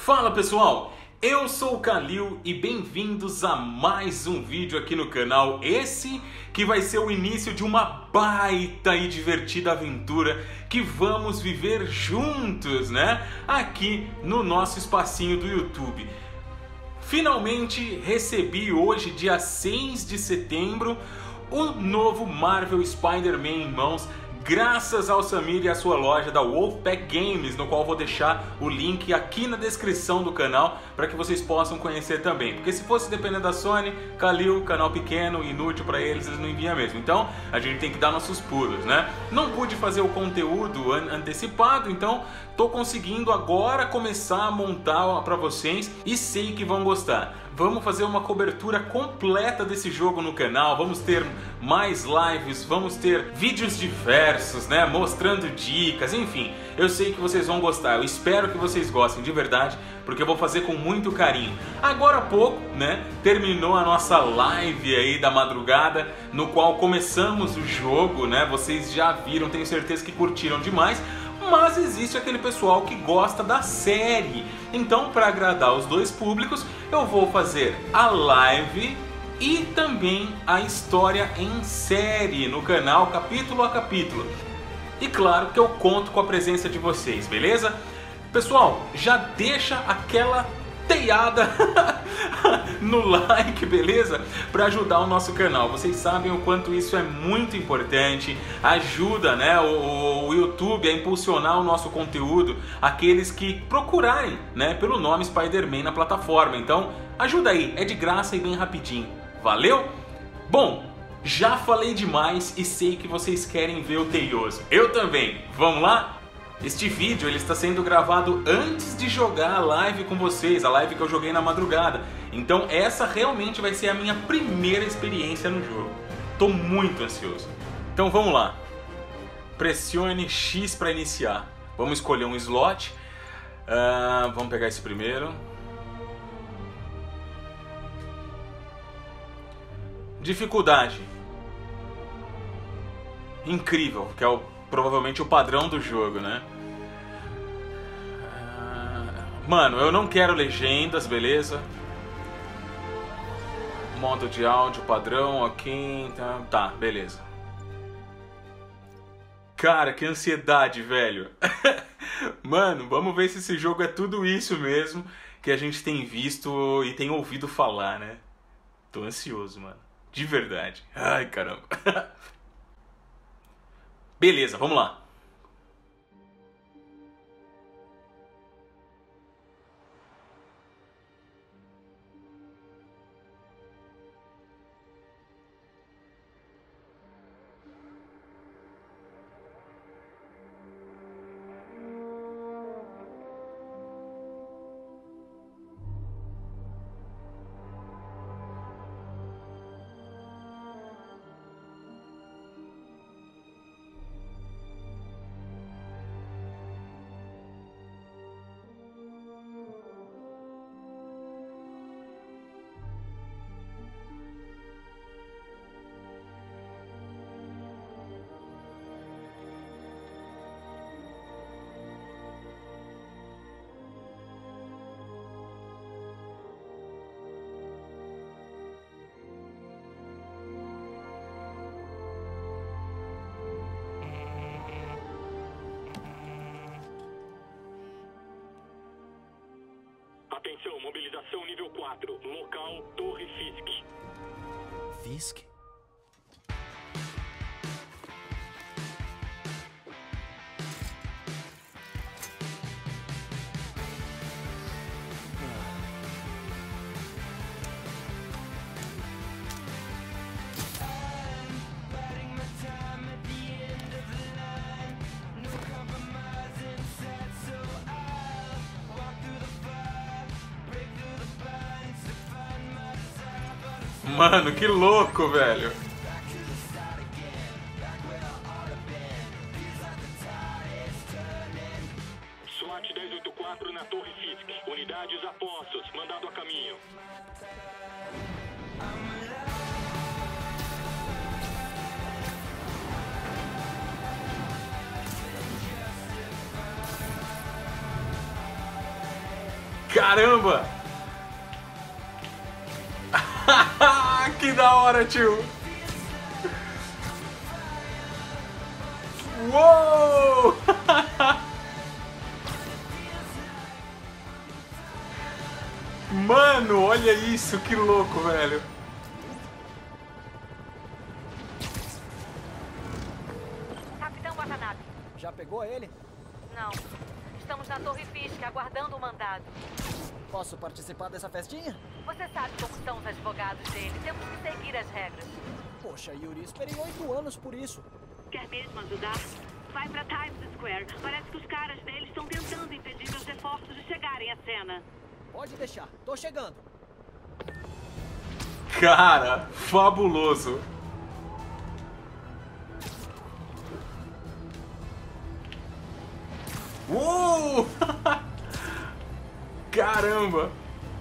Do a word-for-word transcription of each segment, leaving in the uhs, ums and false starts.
Fala pessoal, eu sou o Kalil e bem-vindos a mais um vídeo aqui no canal. Esse que vai ser o início de uma baita e divertida aventura que vamos viver juntos, né? Aqui no nosso espacinho do YouTube. Finalmente recebi hoje, dia seis de setembro, o novo Marvel Spider-Man em mãos, graças ao Samir e a sua loja da Wolfpack Games, no qual vou deixar o link aqui na descrição do canal para que vocês possam conhecer também. Porque se fosse depender da Sony, Kalil, canal pequeno, inútil para eles, eles não enviam mesmo. Então a gente tem que dar nossos pulos, né? Não pude fazer o conteúdo an antecipado, então tô conseguindo agora começar a montar para vocês e sei que vão gostar. Vamos fazer uma cobertura completa desse jogo no canal, vamos ter mais lives, vamos ter vídeos diversos, né, mostrando dicas, enfim. Eu sei que vocês vão gostar, eu espero que vocês gostem de verdade, porque eu vou fazer com muito carinho. Agora há pouco, né, terminou a nossa live aí da madrugada, no qual começamos o jogo, né, vocês já viram, tenho certeza que curtiram demais. Mas existe aquele pessoal que gosta da série. Então, para agradar os dois públicos, eu vou fazer a live e também a história em série no canal, capítulo a capítulo. E claro que eu conto com a presença de vocês, beleza? Pessoal, já deixa aquela teiada no like, beleza? Para ajudar o nosso canal. Vocês sabem o quanto isso é muito importante. Ajuda, né, o, o YouTube a impulsionar o nosso conteúdo, aqueles que procurarem, né, pelo nome Spider-Man na plataforma. Então, ajuda aí, é de graça e bem rapidinho. Valeu? Bom, já falei demais e sei que vocês querem ver o Teioso. Eu também. Vamos lá? Este vídeo ele está sendo gravado antes de jogar a live com vocês, a live que eu joguei na madrugada. Então essa realmente vai ser a minha primeira experiência no jogo. Tô muito ansioso. Então vamos lá. Pressione X para iniciar. Vamos escolher um slot. Uh, vamos pegar esse primeiro. Dificuldade. Incrível, que é o provavelmente o padrão do jogo, né? Mano, eu não quero legendas, beleza? Modo de áudio padrão, ok, tá, tá, beleza. Cara, que ansiedade, velho. Mano, vamos ver se esse jogo é tudo isso mesmo que a gente tem visto e tem ouvido falar, né? Tô ansioso, mano. De verdade. Ai, caramba. Beleza, vamos lá. Atenção, mobilização nível quatro, local Torre Fisk. Fisk? Mano, que louco, velho. SWAT dez oito quatro na Torre Fisk. Unidades a postos, mandado a caminho. Caramba! Que da hora, tio! Uou! Mano, olha isso, que louco, velho! Capitão Watanabe. Já pegou ele? Não. Estamos na Torre Fisk, aguardando o mandado. Posso participar dessa festinha? Você sabe como são os advogados dele. Temos que seguir as regras. Poxa, Yuri, esperei oito anos por isso. Quer mesmo ajudar? Vai pra Times Square. Parece que os caras deles estão tentando impedir meus reforços de chegarem à cena. Pode deixar, tô chegando. Cara, fabuloso! Uou! Caramba!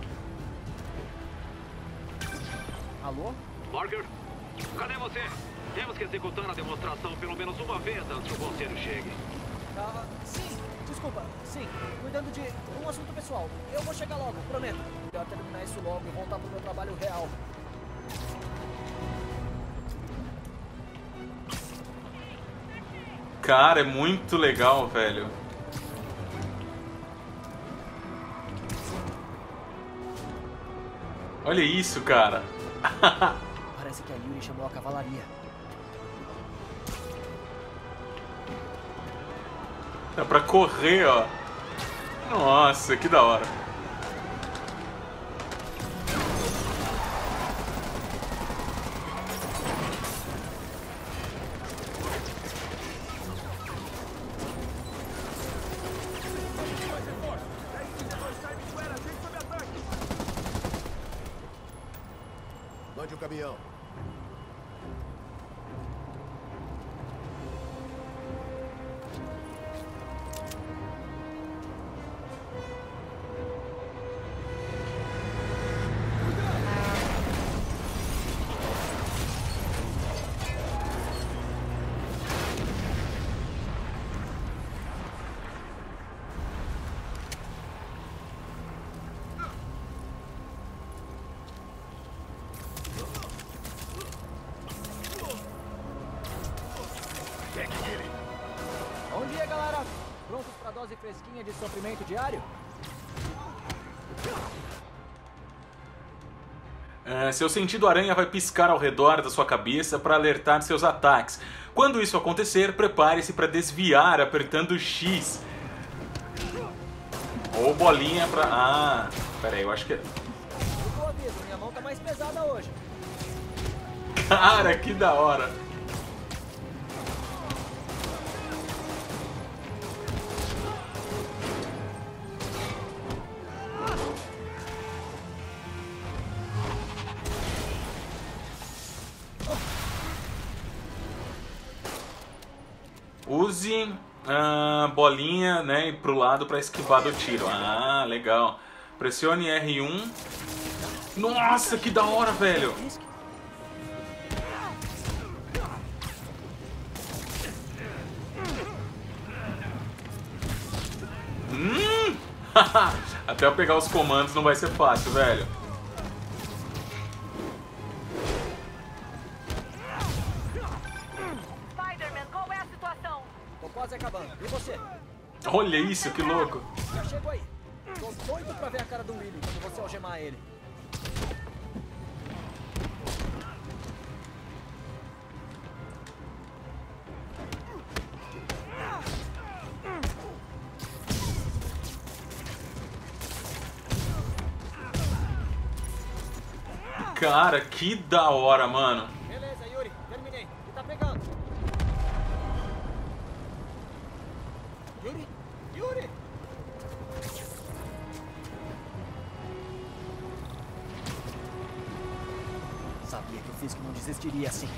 Alô? Morgan, cadê você? Temos que executar a demonstração pelo menos uma vez antes que o conselho chegue. Ah, sim, desculpa, sim. Cuidando de um assunto pessoal. Eu vou chegar logo, prometo. Melhor terminar isso logo e voltar pro meu trabalho real. Cara, é muito legal, velho. Olha isso, cara. Parece que a Yuri chamou a cavalaria. Dá pra correr, ó. Nossa, que da hora. Mande o caminhão. Bom dia, galera. Prontos pra dose fresquinha de suprimento diário? É, seu sentido aranha vai piscar ao redor da sua cabeça para alertar seus ataques. Quando isso acontecer, prepare-se para desviar apertando X. Ou bolinha pra... Ah, pera aí, eu acho que... Fico o aviso, minha mão tá mais pesada hoje. Cara, que da hora. Use a bolinha, né, pro lado para esquivar do tiro. Ah, legal. Pressione R um. Nossa, que da hora, velho. Hum! Até eu pegar os comandos não vai ser fácil, velho. Spider-Man, qual é a situação? Tô quase acabando. E você? Olha isso, que louco. Já chego aí. Tô doido pra ver a cara do Willy quando você algemar ele. Cara, que da hora, mano. Beleza, Yuri. Terminei. E tá pegando. Yuri? Yuri! Sabia que o Fisk não desistiria assim.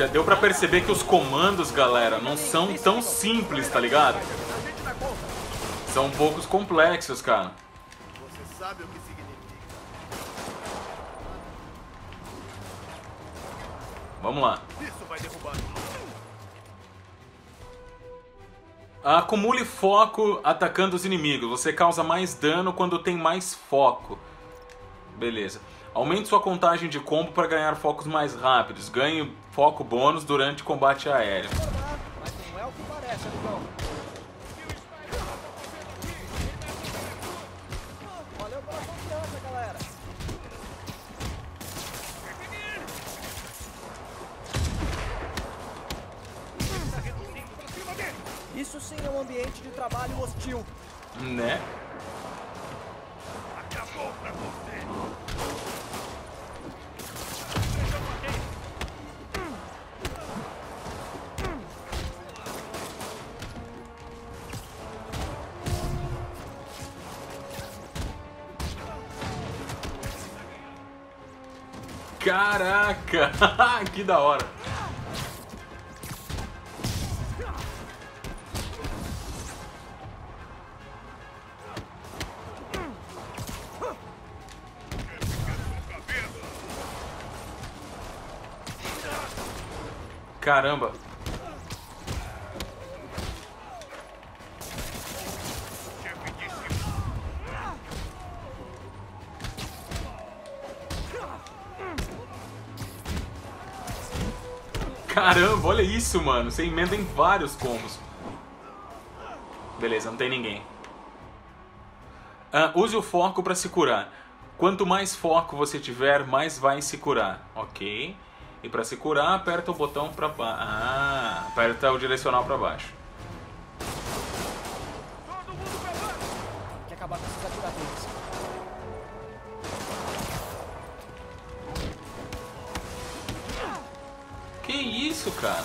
Já deu pra perceber que os comandos, galera, não são tão simples, tá ligado? São um pouco complexos, cara. Você sabe o que significa. Vamos lá. Isso vai derrubar. Acumule foco atacando os inimigos. Você causa mais dano quando tem mais foco. Beleza. Aumente sua contagem de combo para ganhar focos mais rápidos. Ganhe foco bônus durante combate aéreo. Mas não é o que parece, amigão. Valeu pela confiança, galera. Isso sim é um ambiente de trabalho hostil. Né? Acabou pra você. Caraca! Que da hora! Caramba! Caramba, olha isso, mano. Você emenda em vários combos. Beleza, não tem ninguém. Ah, use o foco para se curar. Quanto mais foco você tiver, mais vai se curar. Ok. E para se curar, aperta o botão para baixo. Ah, aperta o direcional para baixo. Tem que acabar com esses atiradores. Que isso, cara?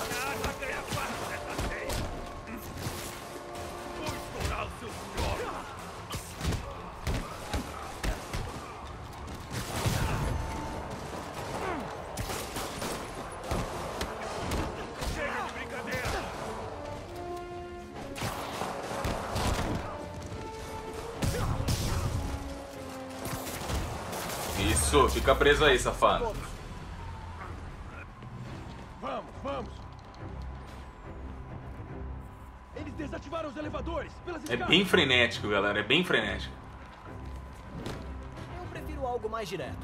Isso, fica preso aí, safado. Vamos, vamos. Eles desativaram os elevadores pelas É escadas. bem frenético, galera, é bem frenético. Eu prefiro algo mais direto.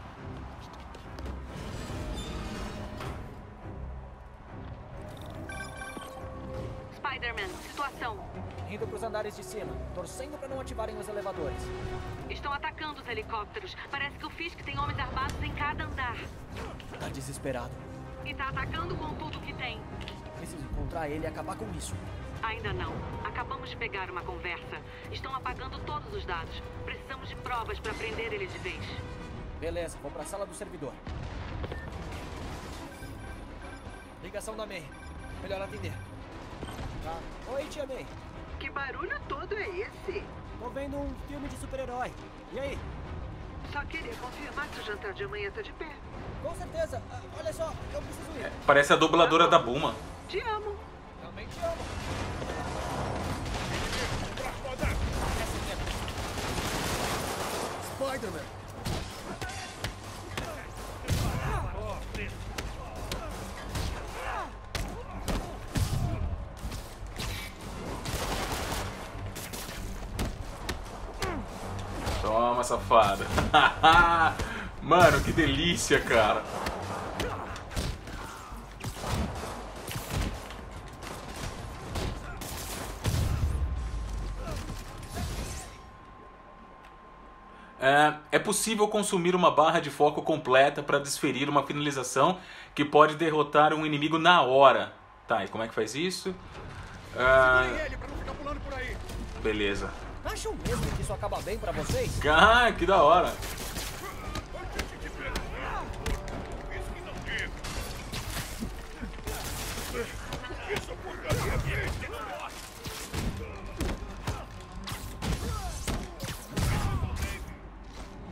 Spider-Man, situação. Indo pros andares de cima, torcendo pra não ativarem os elevadores. Estão atacando os helicópteros. Parece que o Fisk tem homens armados em cada andar. Tá desesperado. E tá atacando com tudo que tem. Preciso encontrar ele e acabar com isso. Ainda não. Acabamos de pegar uma conversa. Estão apagando todos os dados. Precisamos de provas para prender ele de vez. Beleza, vou pra sala do servidor. Ligação da May. Melhor atender. Tá. Oi, tia May. Que barulho todo é esse? Tô vendo um filme de super-herói. E aí? Só queria confirmar se o jantar de amanhã tá de pé. Com certeza. Ah, olha só, eu preciso ir. Parece a dubladora da Bulma. Te amo. Também te amo. Spider-Man. Toma, safada. Mano, que delícia, cara. É, é possível consumir uma barra de foco completa para desferir uma finalização que pode derrotar um inimigo na hora. Tá, e como é que faz isso? Ah, Ele pra não ficar pulando por aí. beleza. Acham mesmo que isso acaba bem pra vocês? Ah, que da hora.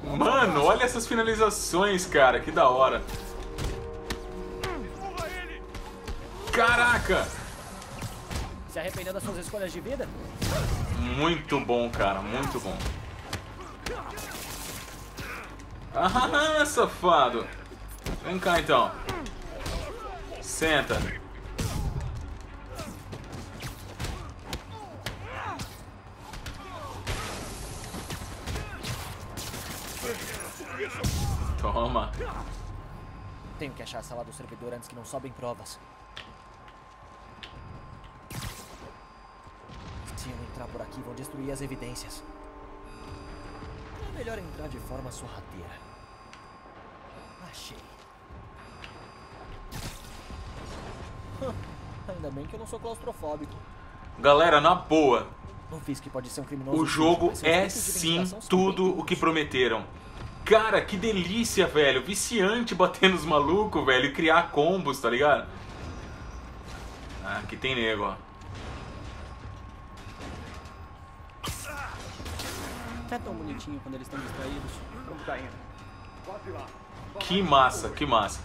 Mano, olha essas finalizações, cara, que da hora. Caraca! Se arrependeu das suas escolhas de vida? Muito bom, cara, muito bom. Ah, safado. Vem cá, então. Senta. Toma. Tenho que achar a sala do servidor antes que não sobem provas. Se eu entrar por aqui, vão destruir as evidências. É melhor entrar de forma sorrateira. Achei. Ainda bem que eu não sou claustrofóbico. Galera, na boa, Não fiz que pode ser um criminoso. o jogo mas seus é tempos de sim ventilação são tudo bem o que prometeram. Cara, que delícia, velho. Viciante bater nos malucos, velho, e criar combos, tá ligado? Ah, aqui tem nego, ó. É tão bonitinho quando eles estão distraídos. Como tá indo? Quase lá. Que massa, que massa.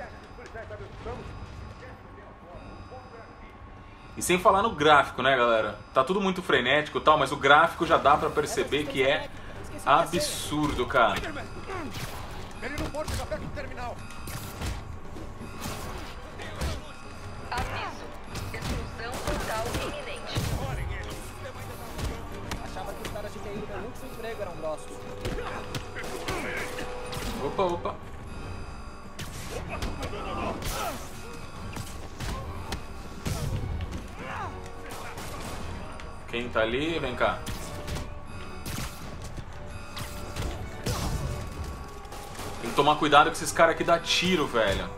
E sem falar no gráfico, né, galera? Tá tudo muito frenético e tal, mas o gráfico já dá pra perceber que é absurdo, cara. Ele não pode chegar perto do terminal. Aviso. Explosão total iminente. Achava que os caras de T I do meu último emprego eram grossos. Opa, opa. Quem tá ali? Vem cá. Tem que tomar cuidado com esses caras aqui dá tiro, velho.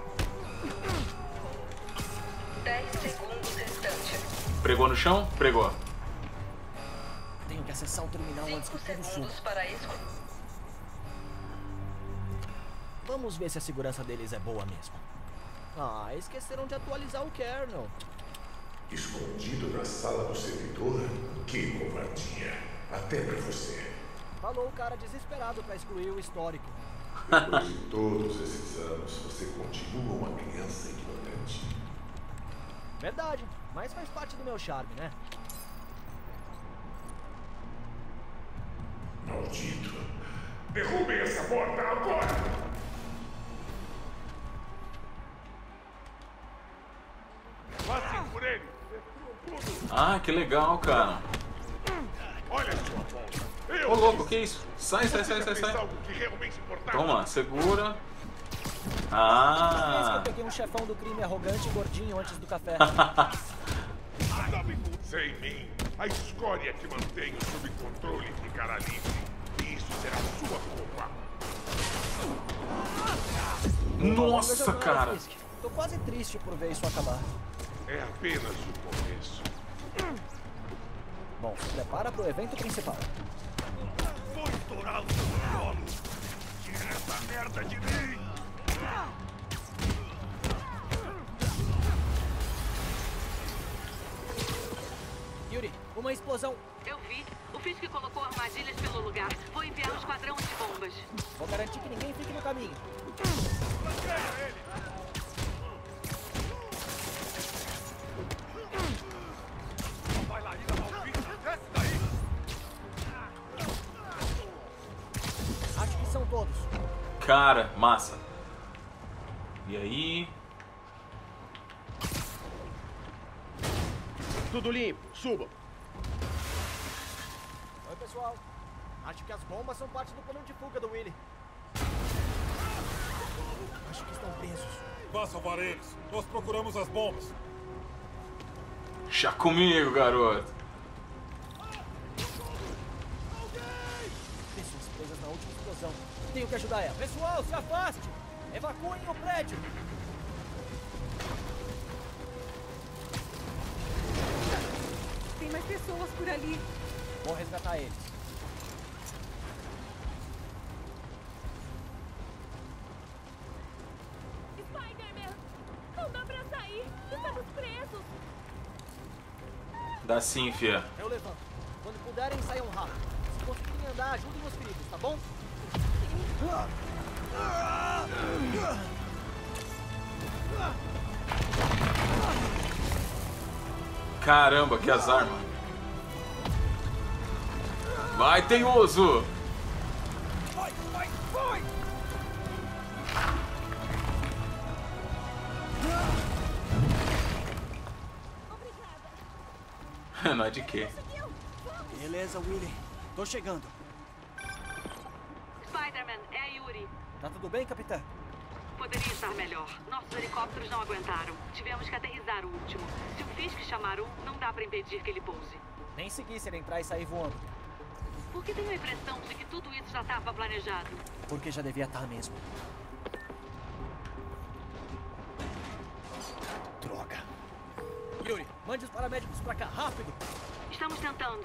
dez segundos restantes. Pregou no chão? Pregou. Tenho que acessar o terminal antes que cinco tudo suba. segundos para escolher. Vamos ver se a segurança deles é boa mesmo. Ah, esqueceram de atualizar o kernel. Escondido na sala do servidor? Que covardia. Até pra você. Falou o cara desesperado pra excluir o histórico. Depois de todos esses anos, você continua uma criança ignorante. Verdade, mas faz parte do meu charme, né? Maldito. Derrubem essa porta agora! Passem por ele. Destruam tudo. Ah, que legal, cara. Olha sua volta. Eu Ô, louco, que isso? Sai, sai, sai, sai, fez sai. algo que realmente importava. Toma, segura. Parece que eu Ah. peguei um chefão do crime arrogante e gordinho antes do café. Sem mim, a escória que mantenho sob controle ficará livre. E isso será sua culpa. Nossa, cara. Tô quase triste por ver isso acabar. É apenas o começo. Bom, se prepara pro evento principal. Vou estourar o seu colo. Tira essa merda de mim. Yuri, uma explosão. Eu vi. O Fisk colocou armadilhas pelo lugar. Vou enviar um esquadrão de bombas. Vou garantir que ninguém fique no caminho. Vai lá, Ida Malvina. Desce daí. Acho que são todos. Cara, massa. E aí? Tudo limpo. Suba. Oi, pessoal. Acho que as bombas são parte do plano de fuga do Willy. Acho que estão presos. Vá salvar eles. Nós procuramos as bombas. Já comigo, garoto. Pessoas presas na última explosão. Tenho que ajudar ela. Pessoal, se afaste! Evacuem o prédio! Tem mais pessoas por ali. Vou resgatar eles. Spider-Man! Não dá pra sair! Estamos presos! Dá sim, fia. Eu levanto. Quando puderem, saiam rápido. Se conseguirem andar, ajudem os feridos, tá bom? Caramba, que azar, mano. Vai, teimoso! Vai, vai, vai! Não é de quê? Beleza, Willy. Tô chegando. Spider-Man, é a Yuri. Tá tudo bem, capitã? Poderia estar melhor. Nossos helicópteros não aguentaram. Tivemos que aterrissar o último. Se o Fisk chamar um, não dá pra impedir que ele pouse. Nem segui se ele entrar e sair voando. Porque tenho a impressão de que tudo isso já estava planejado. Porque já devia estar mesmo. Droga. Yuri, mande os paramédicos pra cá, rápido! Estamos tentando.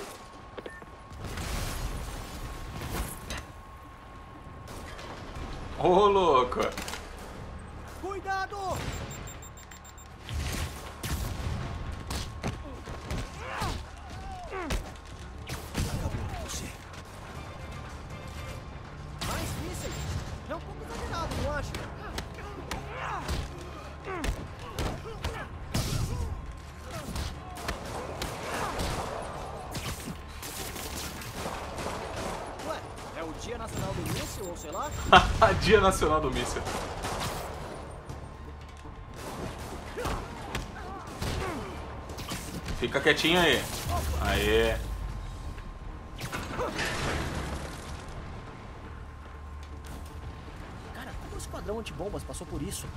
Ô, oh, louco! Cuidado! Acabou com você. Mais mísseis? É um pouco exagerado, não acha? Ué, é o Dia Nacional do Míssil, ou sei lá? Dia Nacional do Míssil. Fica quietinho aí. Aê. Cara, como o esquadrão antibombas passou por isso?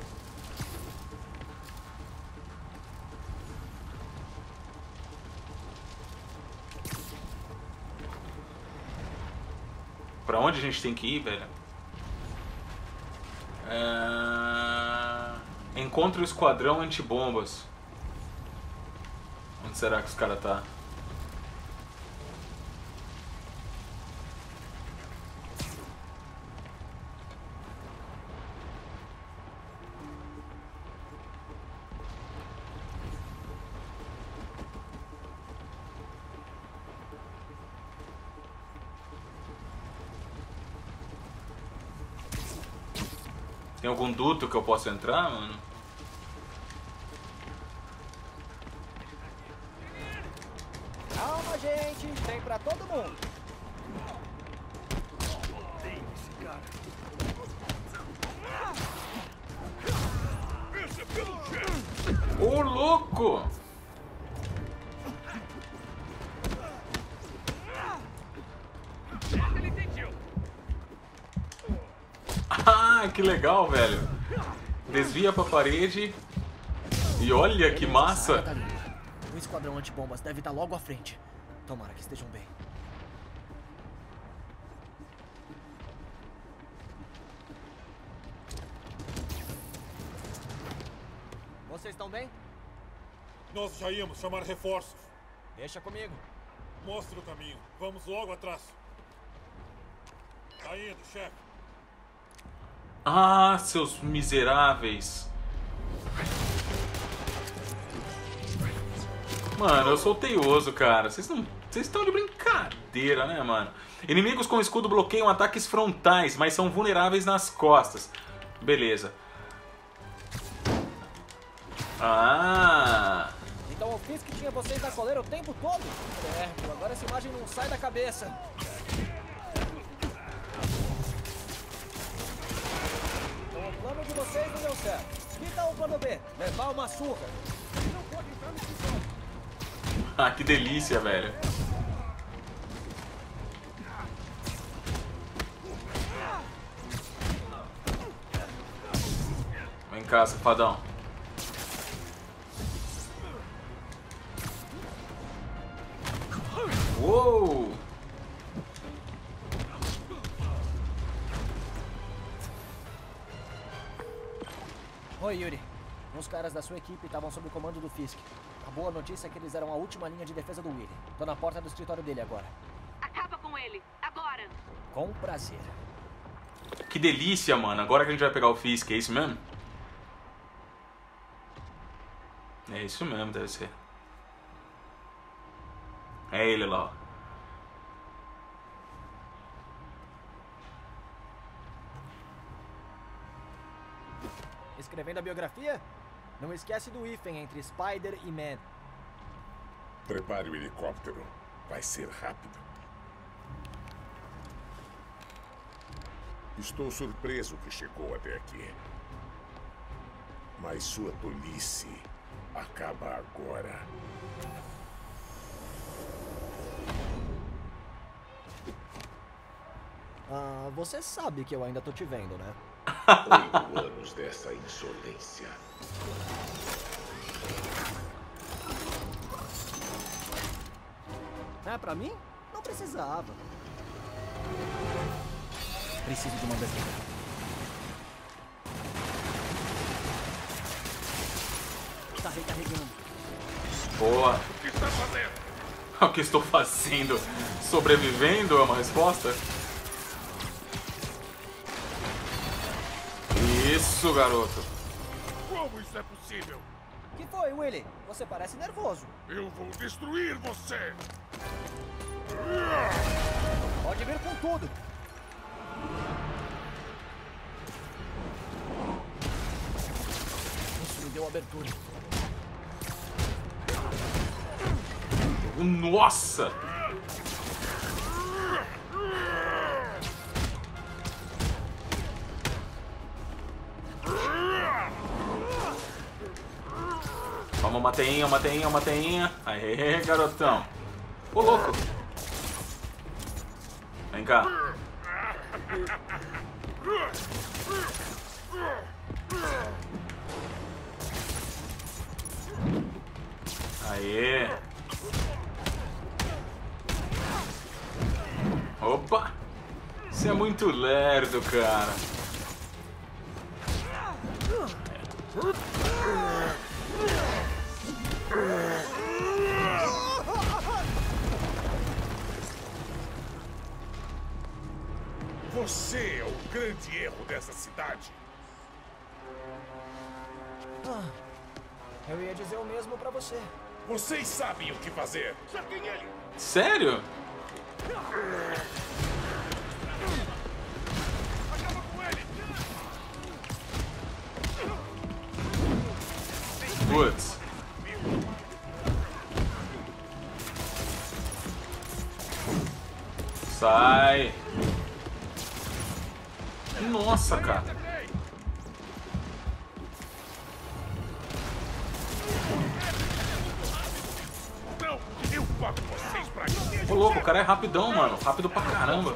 Pra onde a gente tem que ir, velho? É... Encontre o esquadrão antibombas. Onde será que os caras tá? Tem algum duto que eu possa entrar, mano? Calma, gente. Tem pra todo mundo. Ô, louco! Ah, que legal, velho. Desvia pra parede. E olha que massa. O esquadrão antibombas deve estar logo à frente. Tomara que estejam bem. Vocês estão bem? Nós já íamos chamar reforços. Deixa comigo. Mostre o caminho. Vamos logo atrás. Tá indo, chefe. Ah, seus miseráveis. Mano, eu sou teioso, cara. Vocês não... Vocês estão de brincadeira, né, mano? Inimigos com escudo bloqueiam ataques frontais, mas são vulneráveis nas costas. Beleza. Ah... Então o Fisk tinha vocês na coleira o tempo todo? É, agora essa imagem não sai da cabeça. Então o plano de vocês não deu certo. Que tal o plano B? Levar uma surra. Não pode entrar no escritório. Ah, que delícia, velho. Vem cá, safadão. Uou! Oi, Yuri. Uns caras da sua equipe estavam sob o comando do Fisk. A boa notícia é que eles eram a última linha de defesa do Willy. Tô na porta do escritório dele agora. Acaba com ele, agora! Com prazer. Que delícia, mano. Agora que a gente vai pegar o Fisk, é isso mesmo? É isso mesmo, deve ser. É ele lá, ó. Escrevendo a biografia? Não esquece do hífen entre Spider e Man. Prepare o helicóptero. Vai ser rápido. Estou surpreso que chegou até aqui. Mas sua tolice acaba agora. Ah, você sabe que eu ainda tô te vendo, né? Oito anos dessa insolência. É, pra mim? Não precisava. Preciso de uma abertura. Tá recarregando. Boa. O que está fazendo? O que estou fazendo? Sobrevivendo é uma resposta? Isso, garoto. Como isso é possível? Que foi, Willy? Você parece nervoso. Eu vou destruir você! Pode vir com tudo. Isso me deu abertura. Nossa! Toma uma teinha, uma teinha, uma teinha. Aê, garotão. Ô, louco. Vem cá. Aê. Opa. Isso é muito lerdo, cara. Você é o grande erro dessa cidade. Ah, eu ia dizer o mesmo pra você. Vocês sabem o que fazer. Cerquem ele. Sério? Acaba com ele. Putz. Sai. Nossa, cara. Não, eu pago vocês pra isso. Ô, louco, o cara é rapidão, mano. Rápido pra caramba.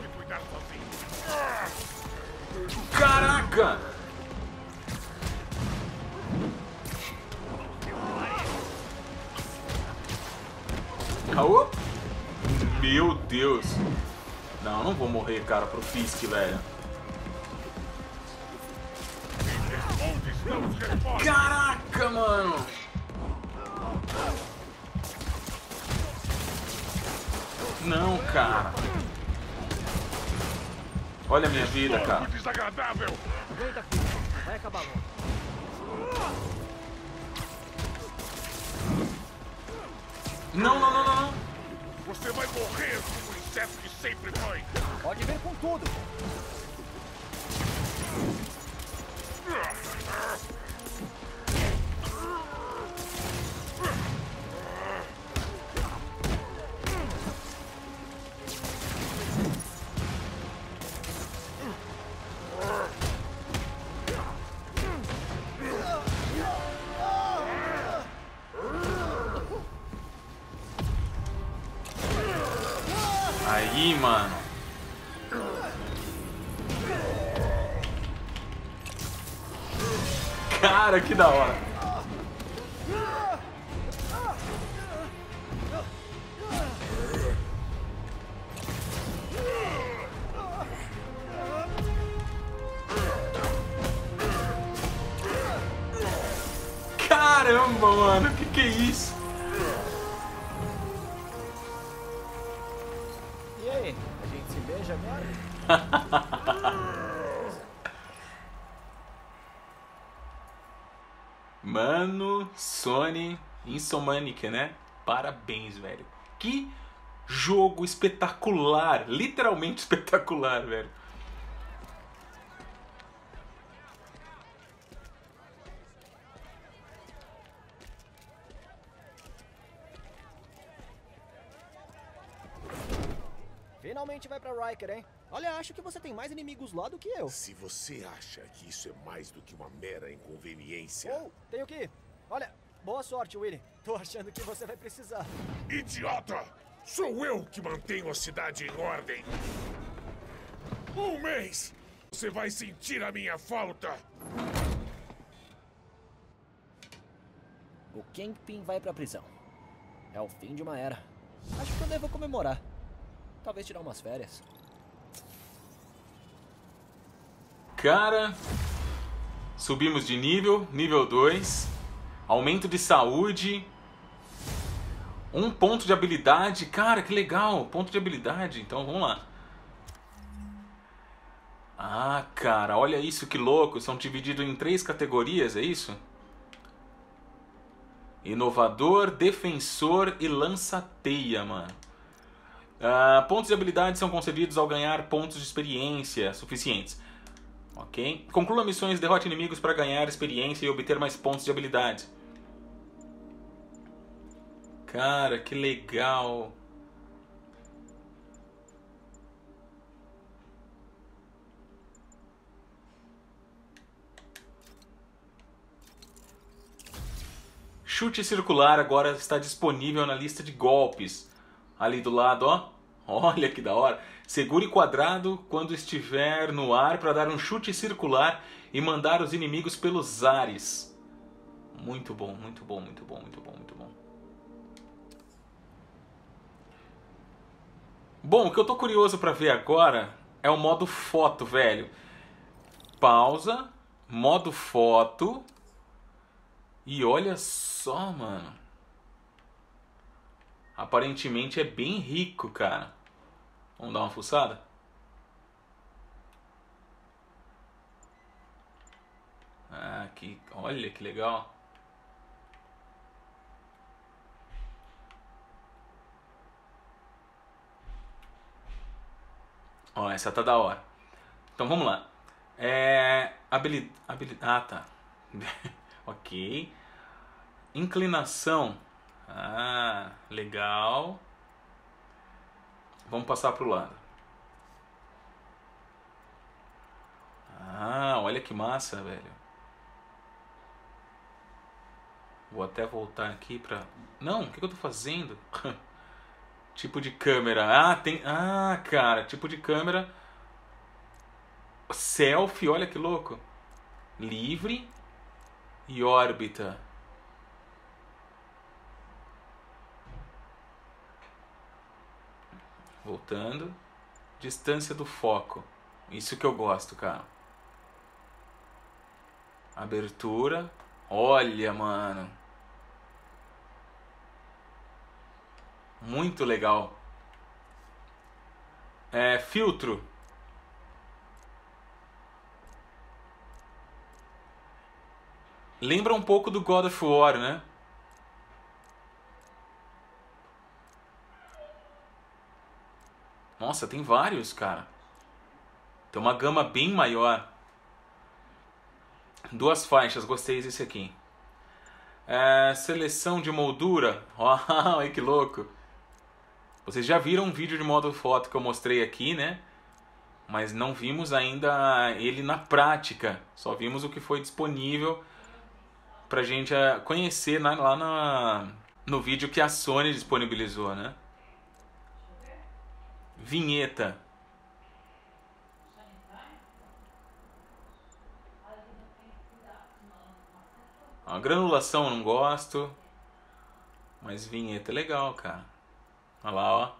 Caraca! Aô? Meu Deus. Não, não vou morrer, cara, pro Fisk, velho. Caraca, mano. Não, cara. Olha a minha vida, cara. Desagradável. Aguenta, filho. Vai acabar logo. Não, não, não, não, não. Você vai morrer como o inseto que sempre foi. Pode vir com tudo. Aí, mano. Cara, que da hora. Caramba, mano, que que é isso? E aí, a gente se beija agora? Mano, Sony Insomniac, né? Parabéns, velho. Que jogo espetacular, literalmente espetacular, velho. finalmente vai pra Riker, hein? Olha, acho que você tem mais inimigos lá do que eu. Se você acha que isso é mais do que uma mera inconveniência... Oh, tenho que ir. Olha, boa sorte, Willy. Tô achando que você vai precisar. Idiota! Sou eu que mantenho a cidade em ordem. Um mês! Você vai sentir a minha falta! O Kingpin vai pra prisão. É o fim de uma era. Acho que eu devo comemorar. Talvez tirar umas férias. Cara, subimos de nível, nível dois. Aumento de saúde. Um ponto de habilidade. Cara, que legal, ponto de habilidade. Então vamos lá. Ah, cara, olha isso, que louco. São divididos em três categorias, é isso? Inovador, defensor e lança-teia, mano. Uh, pontos de habilidade são concedidos ao ganhar pontos de experiência suficientes. Ok? Conclua missões, derrote inimigos para ganhar experiência e obter mais pontos de habilidade. Cara, que legal. Chute circular agora está disponível na lista de golpes. Ali do lado, ó. Olha que da hora. Segure quadrado quando estiver no ar para dar um chute circular e mandar os inimigos pelos ares. Muito bom, muito bom, muito bom, muito bom, muito bom. Bom, o que eu tô curioso para ver agora é o modo foto, velho. Pausa, modo foto. E olha só, mano. Aparentemente é bem rico, cara. Vamos dar uma fuçada? Ah, que, olha que legal. Ó, essa tá da hora. Então vamos lá. É... Habilidade... Habili... Ah, tá. Ok. Inclinação. Ah, legal. Vamos passar pro lado. Ah, olha que massa, velho. Vou até voltar aqui pra... Não, o que eu tô fazendo? Tipo de câmera. Ah, tem... Ah, cara, tipo de câmera. Selfie, olha que louco. Livre e órbita. Voltando. Distância do foco. Isso que eu gosto, cara. Abertura. Olha, mano. Muito legal. É, filtro. Lembra um pouco do God of War, né? Nossa, tem vários, cara. Tem uma gama bem maior. Duas faixas, gostei desse aqui. É, seleção de moldura. Olha que louco. Vocês já viram um vídeo de modo foto que eu mostrei aqui, né? Mas não vimos ainda ele na prática. Só vimos o que foi disponível pra gente conhecer na, lá na, no vídeo que a Sony disponibilizou, né? Vinheta. A granulação eu não gosto. Mas vinheta é legal, cara. Olha lá, ó.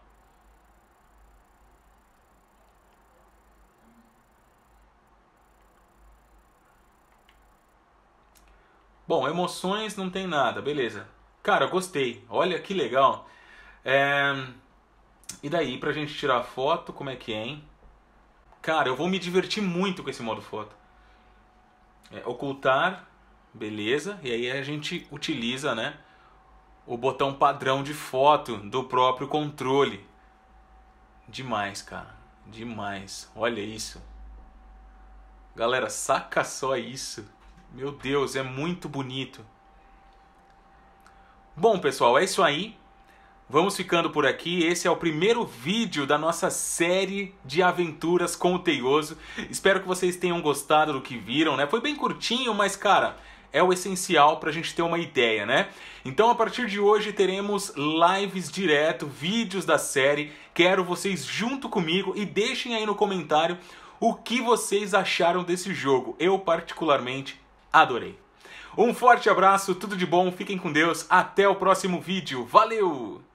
Bom, emoções não tem nada, beleza. Cara, eu gostei. Olha que legal. É... E daí, pra gente tirar foto, como é que é, hein? Cara, eu vou me divertir muito com esse modo foto. É, ocultar, beleza. E aí a gente utiliza, né, o botão padrão de foto do próprio controle. Demais, cara. Demais. Olha isso. Galera, saca só isso. Meu Deus, é muito bonito. Bom, pessoal, é isso aí. vamos ficando por aqui. Esse é o primeiro vídeo da nossa série de aventuras com o Teioso. Espero que vocês tenham gostado do que viram, né? Foi bem curtinho, mas, cara, é o essencial pra gente ter uma ideia, né? Então, a partir de hoje, teremos lives direto, vídeos da série. Quero vocês junto comigo e deixem aí no comentário o que vocês acharam desse jogo. Eu, particularmente, adorei. Um forte abraço, tudo de bom, fiquem com Deus, até o próximo vídeo, valeu!